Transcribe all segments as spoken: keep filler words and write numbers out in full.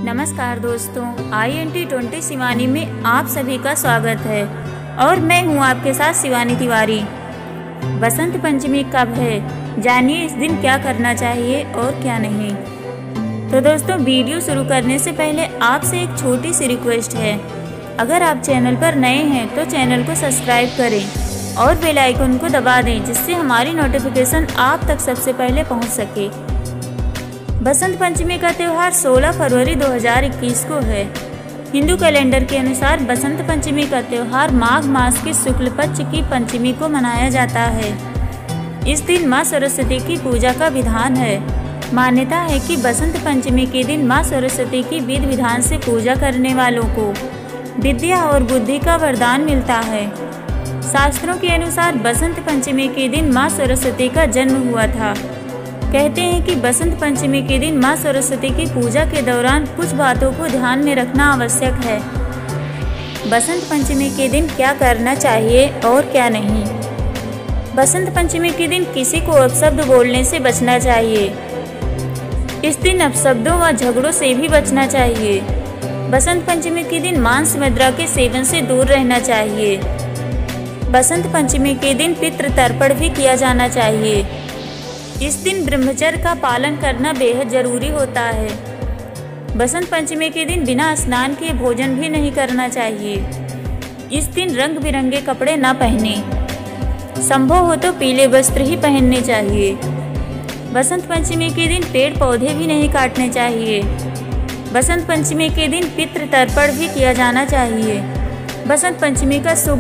नमस्कार दोस्तों, I N T twenty Shivani में आप सभी का स्वागत है और मैं हूं आपके साथ शिवानी तिवारी। बसंत पंचमी कब है, जानिए इस दिन क्या करना चाहिए और क्या नहीं। तो दोस्तों, वीडियो शुरू करने से पहले आपसे एक छोटी सी रिक्वेस्ट है। अगर आप चैनल पर नए हैं तो चैनल को सब्सक्राइब करें और बेल आइकन को दबा दें, जिससे हमारी नोटिफिकेशन आप तक सबसे पहले पहुंच सके। बसंत पंचमी का त्यौहार सोलह फरवरी दो हज़ार इक्कीस को है। हिंदू कैलेंडर के अनुसार बसंत पंचमी का त्यौहार माघ मास की शुक्ल पक्ष की पंचमी को मनाया जाता है। इस दिन मां सरस्वती की पूजा का विधान है। मान्यता है कि बसंत पंचमी के दिन मां सरस्वती की विधि विधान से पूजा करने वालों को विद्या और बुद्धि का वरदान मिलता है। शास्त्रों के अनुसार बसंत पंचमी के दिन मां सरस्वती का जन्म हुआ था। कहते हैं कि बसंत पंचमी के दिन मां सरस्वती की पूजा के दौरान कुछ बातों को ध्यान में रखना आवश्यक है। बसंत पंचमी के दिन क्या करना चाहिए और क्या नहीं। बसंत पंचमी के दिन किसी को अपशब्द बोलने से बचना चाहिए। इस दिन अपशब्दों व झगड़ों से भी बचना चाहिए। बसंत पंचमी के दिन मांस मदिरा के सेवन से दूर रहना चाहिए। बसंत पंचमी के दिन पितृ तर्पण भी किया जाना चाहिए। इस दिन ब्रह्मचर्य का पालन करना बेहद जरूरी होता है। बसंत पंचमी के दिन बिना स्नान किए भोजन भी नहीं करना चाहिए। इस दिन रंग बिरंगे कपड़े न पहने, संभव हो तो पीले वस्त्र ही पहनने चाहिए। बसंत पंचमी के दिन पेड़ पौधे भी नहीं काटने चाहिए। बसंत पंचमी के दिन पितृ तर्पण भी किया जाना चाहिए। बसंत पंचमी का शुभ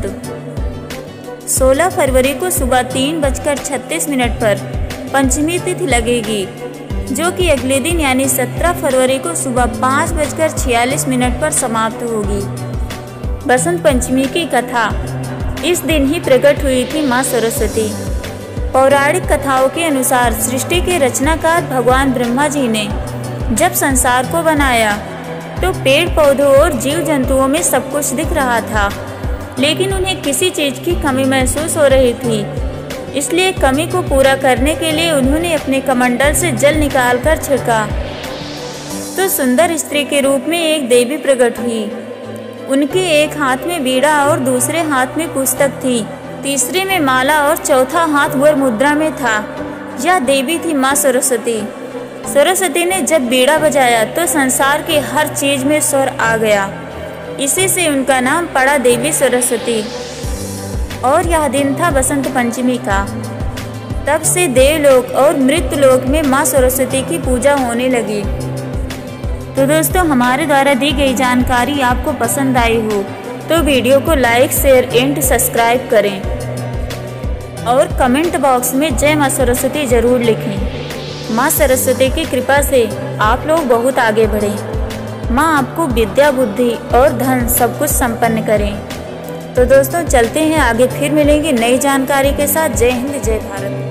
मुहूर्त सोलह फरवरी को सुबह तीन बजकर छत्तीस मिनट पर पंचमी तिथि लगेगी, जो कि अगले दिन यानी सत्रह फरवरी को सुबह पाँच बजकर छियालीस मिनट पर समाप्त होगी। बसंत पंचमी की कथा इस दिन ही प्रकट हुई थी मां सरस्वती। पौराणिक कथाओं के अनुसार सृष्टि के रचनाकार भगवान ब्रह्मा जी ने जब संसार को बनाया तो पेड़ पौधों और जीव जंतुओं में सब कुछ दिख रहा था, लेकिन उन्हें किसी चीज की कमी महसूस हो रही थी। इसलिए कमी को पूरा करने के लिए उन्होंने अपने कमंडल से जल निकालकर छिड़का तो सुंदर स्त्री के रूप में एक देवी प्रकट हुई। उनके एक हाथ में बीड़ा और दूसरे हाथ में पुस्तक थी, तीसरे में माला और चौथा हाथ वर मुद्रा में था। यह देवी थी मां सरस्वती। सरस्वती ने जब बीड़ा बजाया तो संसार की हर चीज में स्वर आ गया। इसी से उनका नाम पड़ा देवी सरस्वती। और यह दिन था बसंत पंचमी का। तब से देवलोक और मृत्युलोक में मां सरस्वती की पूजा होने लगी। तो दोस्तों, हमारे द्वारा दी गई जानकारी आपको पसंद आई हो तो वीडियो को लाइक शेयर एंड सब्सक्राइब करें और कमेंट बॉक्स में जय मां सरस्वती जरूर लिखें। मां सरस्वती की कृपा से आप लोग बहुत आगे बढ़ें। माँ आपको विद्या बुद्धि और धन सब कुछ संपन्न करें। तो दोस्तों, चलते हैं आगे, फिर मिलेंगे नई जानकारी के साथ। जय हिंद, जय भारत।